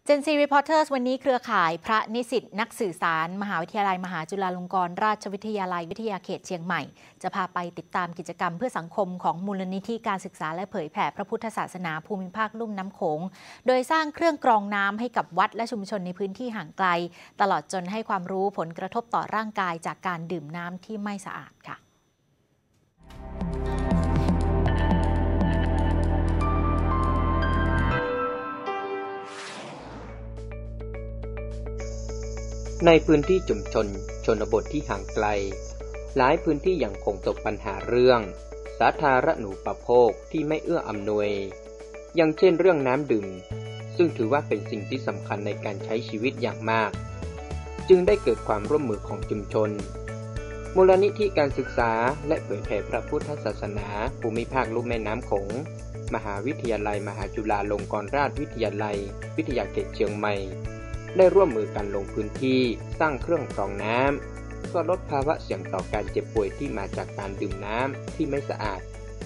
Gen Z Reporters วันนี้เครือข่ายพระนิสิตนักสื่อสารมหาวิทยาลัยมหาจุฬาลงกรณราชวิทยาลัยวิทยาเขตเชียงใหม่จะพาไปติดตามกิจกรรมเพื่อสังคมของมูลนิธิการศึกษาและเผยแผ่พระพุทธศาสนาภูมิภาคลุ่มน้ำโขงโดยสร้างเครื่องกรองน้ำให้กับวัดและชุมชนในพื้นที่ห่างไกลตลอดจนให้ความรู้ผลกระทบต่อร่างกายจากการดื่มน้ำที่ไม่สะอาดค่ะในพื้นที่ชุมชนชนบทที่ห่างไกลหลายพื้นที่ยังคงตกปัญหาเรื่องสาธารณูปโภคที่ไม่เอื้ออำนวยอย่างเช่นเรื่องน้ำดื่มซึ่งถือว่าเป็นสิ่งที่สำคัญในการใช้ชีวิตอย่างมากจึงได้เกิดความร่วมมือของชุมชนมูลนิธิการศึกษาและเผยแผ่พระพุทธศาสนาภูมิภาคลุ่มแม่น้ำโขงมหาวิทยาลัยมหาจุฬาลงกรณราชวิทยาลัยวิทยาเขตเชียงใหม่ได้ร่วมมือกันลงพื้นที่สร้างเครื่องกรองน้ำเพื่อลดภาวะเสี่ยงต่อการเจ็บป่วยที่มาจากการดื่มน้ำที่ไม่สะอาด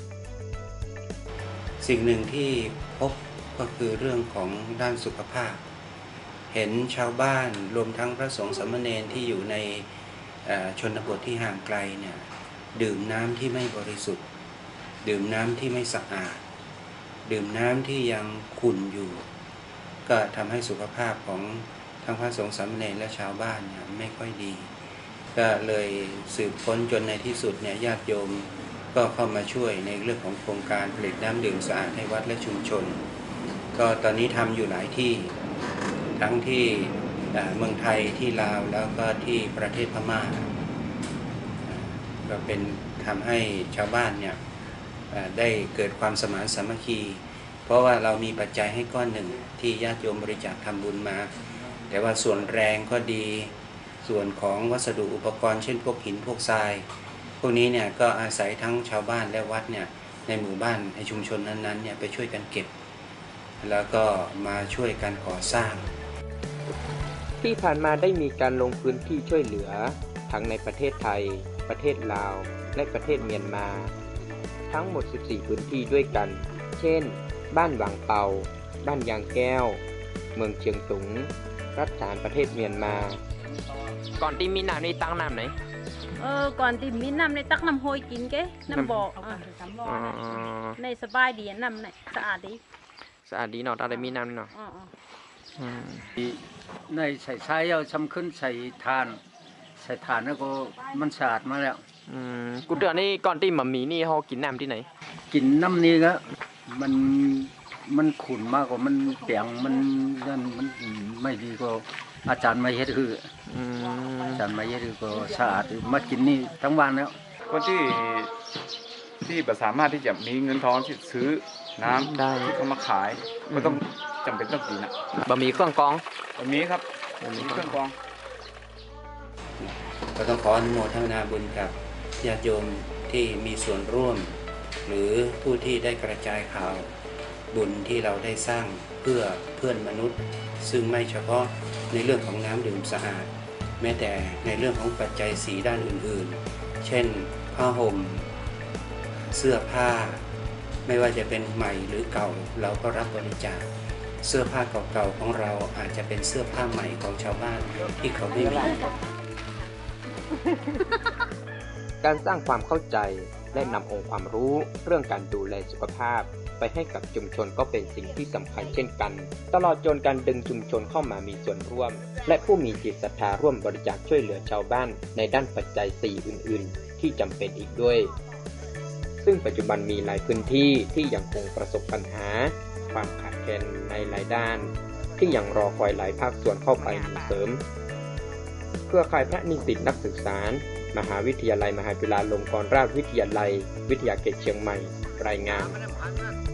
สิ่งหนึ่งที่พบก็คือเรื่องของด้านสุขภาพเห็นชาวบ้านรวมทั้งพระสงฆ์สามเณรที่อยู่ในชนบทที่ห่างไกลเนี่ยดื่มน้ำที่ไม่บริสุทธิ์ดื่มน้ำที่ไม่สะอาดดื่มน้ำที่ยังขุ่นอยู่ก็ทำให้สุขภาพของทั้งพระสงฆ์สามเณรและชาวบ้านเนี่ยไม่ค่อยดีก็เลยสืบค้นจนในที่สุดเนี่ยญาติโยมก็เข้ามาช่วยในเรื่องของโครงการผลิตน้ำดื่มสะอาดให้วัดและชุมชนก็ตอนนี้ทำอยู่หลายที่ทั้งที่เมืองไทยที่ลาวแล้วก็ที่ประเทศพม่าก็เป็นทำให้ชาวบ้านเนี่ยได้เกิดความสมานสามัคคีเพราะว่าเรามีปัจจัยให้ก้อนหนึ่งที่ญาติโยมบริจาคทำบุญมาแต่ว่าส่วนแรงก็ดีส่วนของวัสดุอุปกรณ์เช่นพวกหินพวกทรายพวกนี้เนี่ยก็อาศัยทั้งชาวบ้านและวัดเนี่ยในหมู่บ้านในชุมชนนั้นๆเนี่ยไปช่วยกันเก็บแล้วก็มาช่วยกันก่อสร้างที่ผ่านมาได้มีการลงพื้นที่ช่วยเหลือทั้งในประเทศไทยประเทศลาวและประเทศเมียนมาทั้งหมด14พื้นที่ด้วยกันเช่นบ้านหวังเปาบ้านยางแก้วเมืองเชียงตุงรัฐฐานประเทศเมียนมาก่อนที่มีน้ำนี่ตั้งน้ำไหนก่อนที่มีน้ำในตักน้ำห้อยกินแกน้ำบ่อในสบายดีน้ำในสะอาดดีสะอาดดีเนาะตอนได้มีน้ำเนาะในใช้เอาชำขึ้นใส่ทานแล้วก็มันสะอาดมาแล้วกูเดือนนี้ก่อนที่มามีนี่เขากินน้ำที่ไหนกินน้ำนี้ก็มันขุ่นมากกว่ามันเปียงมันนั่นมันไม่ดีก็อาจารย์มาเฮ็ดคืออาจารย์มาเฮ็ดคือก็สะอาดมากินนี่ทั้งวันแล้วคนที่สามารถที่จะมีเงินทองที่ซื้อน้ำได้ที่เขามาขายก็ต้องจำเป็นต้องกินนะบะหมี่เครื่องกรองบะหมี่ครับบะหมี่เครื่องกรองก็ต้องขออนุโมทนาบุญกับญาติโยมที่มีส่วนร่วมหรือผู้ที่ได้กระจายข่าวบุญที่เราได้สร้างเพื่อเพื่อนมนุษย์ซึ่งไม่เฉพาะในเรื่องของน้ำดื่มสะอาดแม้แต่ในเรื่องของปัจจัยสีด้านอื่นๆเช่นผ้าห่มเสื้อผ้าไม่ว่าจะเป็นใหม่หรือเก่าเราก็รับบริจาคเสื้อผ้าเก่าๆของเราอาจจะเป็นเสื้อผ้าใหม่ของชาวบ้านที่เขาไม่มีการสร้างความเข้าใจและนำองค์ความรู้เรื่องการดูแลสุขภาพไปให้กับชุมชนก็เป็นสิ่งที่สำคัญเช่นกันตลอดจนการดึงชุมชนเข้ามามีส่วนร่วมและผู้มีจิตศรัทธาร่วมบริจาคช่วยเหลือชาวบ้านในด้านปัจจัย4อื่นๆที่จำเป็นอีกด้วยซึ่งปัจจุบันมีหลายพื้นที่ที่ยังคงประสบปัญหาความขาดแคลนในหลายด้านที่ยังรอคอยหลายภาคส่วนเข้าไปเสริมเครือข่ายพระนิสิตนักศึกษามหาวิทยาลัยมหาจุฬาลงกรณราชวิทยาลัยวิทยาเขตเชียงใหม่รายงาน